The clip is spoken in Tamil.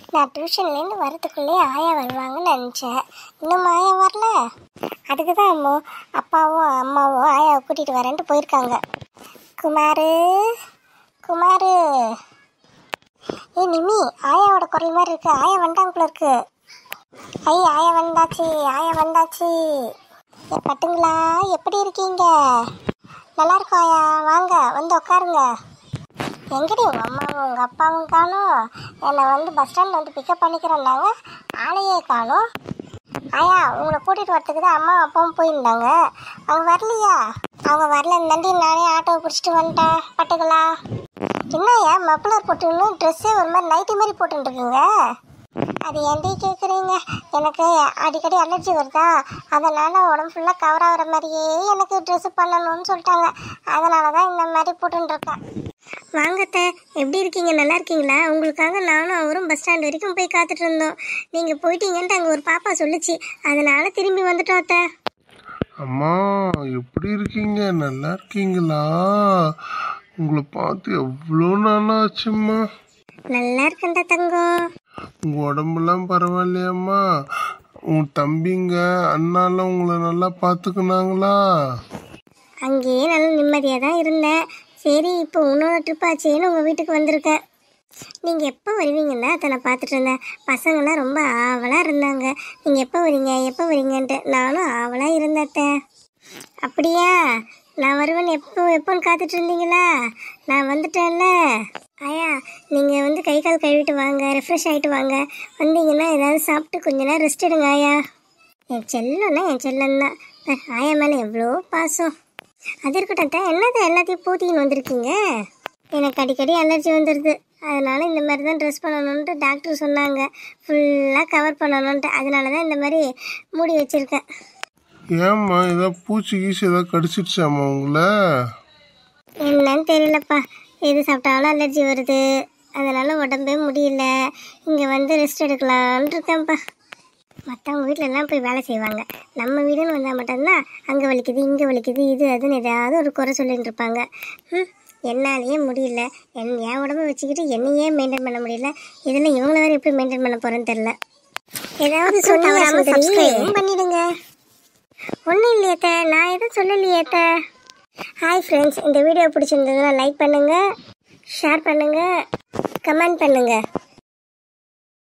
நான் டியூஷன்லேருந்து வரதுக்குள்ளேயே ஆயா வருவாங்கன்னு நினச்சேன். இன்னும் ஆயா வரல. அதுக்கு தான் அப்பாவும் அம்மாவும் ஆயாவை கூட்டிகிட்டு வரேன்ட்டு போயிருக்காங்க. குமாரு குமாரு, நிமி, ஆயாவோட குரல் மாதிரி இருக்கு. ஆயா வந்தாங்குள்ள இருக்கு. ஆயா வந்தாச்சு, ஆயா வந்தாச்சு. பட்டுங்களா, எப்படி இருக்கீங்க? நல்லா இருக்கும் ஆயா, வாங்க வந்து உட்காருங்க. எங்கடி உங்கள் அம்மாவும் உங்கள் அப்பாவும் காணும்? என்னை பஸ் ஸ்டாண்டில் பிக்கப் பண்ணிக்கிறேன்னாங்க, ஆளையே காணும். ஆயா, உங்களை கூட்டிகிட்டு வரத்துக்கு தான் அம்மாவும் அப்பாவும் போயிருந்தாங்க. அவங்க வரலையா? அவங்க வரல நண்டி, நானே ஆட்டோவை பிடிச்சிட்டு வந்துட்டேன். பட்டுகளா, என்னையா மப்ளர் போட்டுன்னு ட்ரெஸ்ஸே ஒரு மாதிரி நைட்டி மாதிரி போட்டுருக்குங்க. அது ஏன்டி கேட்குறீங்க? எனக்கு அடிக்கடி அலர்ஜி வருதா, அதனால் உடம்பு ஃபுல்லாக கவர் ஆகிற மாதிரியே எனக்கு ட்ரெஸ்ஸு பண்ணணும்னு சொல்லிட்டாங்க. அதனால தான் இந்த மாதிரி போட்டுருக்கேன். வாங்கத்த, எப்படி இருக்கீங்க? நல்லா இருக்கீங்களா? உங்களுக்காக நானும் அவரும் பஸ் ஸ்டாண்ட் வரைக்கும் போய் காத்துட்டு இருந்தோம். நீங்கள் போயிட்டீங்கன்ட்டு அங்கே ஒரு பாப்பா சொல்லிச்சு, அதனால திரும்பி வந்துட்டோம் அத்தை. அம்மா, எப்படி இருக்கீங்க? நல்லா இருக்கீங்களா? உங்களை பார்த்து எவ்வளோ நாளாச்சும்மா. நல்லா இருக்கேன்டா தங்கம். உங்கள் உடம்புலாம் பரவாயில்லையாம்மா? உன் தம்பிங்க அண்ணாலாம் உங்களை நல்லா பார்த்துக்குனாங்களா? அங்கேயே நல்லா நிம்மதியாக தான் இருந்தேன். சரி, இப்போ இன்னொரு ட்ரிப் ஆச்சேன்னு உங்கள் வீட்டுக்கு வந்திருக்கேன். நீங்கள் எப்போ வருவீங்கன்னு தான் அதை நான் பார்த்துட்டு இருந்தேன். பசங்களாம் ரொம்ப ஆவலாக இருந்தாங்க, நீங்கள் எப்போ வரீங்கன்ட்டு. நானும் ஆவலாக இருந்தேன். அப்படியா? நான் வருவேன்னு எப்போன்னு காத்துட்டு இருந்தீங்களா? நான் வந்துட்டேன்ல. ஆயா, நீங்கள் கை கால் கழுவிட்டு வாங்க, ரெஃப்ரெஷ் ஆகிட்டு வாங்க. வந்தீங்கன்னா ஏதாவது சாப்பிட்டு கொஞ்ச நேரம் ரெஸ்ட் எடுங்க ஆயா. என் செல்லந்தான். ஆயா மேலே எவ்வளோ பாசம். அது இருக்கட்டும், என்னதான் எல்லாத்தையும் பூத்தின்னு வந்திருக்கீங்க? எனக்கு அடிக்கடி அலர்ஜி வந்துடுது, அதனால இந்த மாதிரி தான் ட்ரெஸ் பண்ணணுன்ட்டு டாக்டர் சொன்னாங்க. ஃபுல்லாக கவர் பண்ணணுன்ட்டு, அதனால தான் இந்த மாதிரி மூடி வச்சுருக்கேன். ஏம்மா, ஏதாவது பூச்சி கீச்சு ஏதாவது கடிச்சிடுச்சாம்மா உங்களை? என்னன்னு தெரியலப்பா, எது சாப்பிட்டாலும் அலர்ஜி வருது, அதனால உடம்பே முடியல. இங்கே ரெஸ்ட் எடுக்கலான்னு இருக்கேன்ப்பா. மற்றவங்க வீட்டிலலாம் போய் வேலை செய்வாங்க, நம்ம வீடுன்னு வந்தால் மட்டும்தான் அங்கே வலிக்குது இங்கே வலிக்குது இது அதுன்னு ஏதாவது ஒரு குறை சொல்லிட்டு இருப்பாங்க. என்னாலேயே முடியல. என் உடம்பை வச்சுக்கிட்டு என்னையே மெயின்டைன் பண்ண முடியல. இதில் இவங்கள வேறு எப்படி மெயின்டைன் பண்ண போகிறேன்னு தெரில. ஏதாவது சப்ஸ்கிரைப் பண்ணிடுங்க. ஒன்றும் இல்லையத்த, நான் எதுவும் சொல்லலையேத்த. ஹாய் ஃப்ரெண்ட்ஸ், இந்த வீடியோ பிடிச்சிருந்ததுன்னா லைக் பண்ணுங்கள், ஷேர் பண்ணுங்கள், கமெண்ட் பண்ணுங்கள்.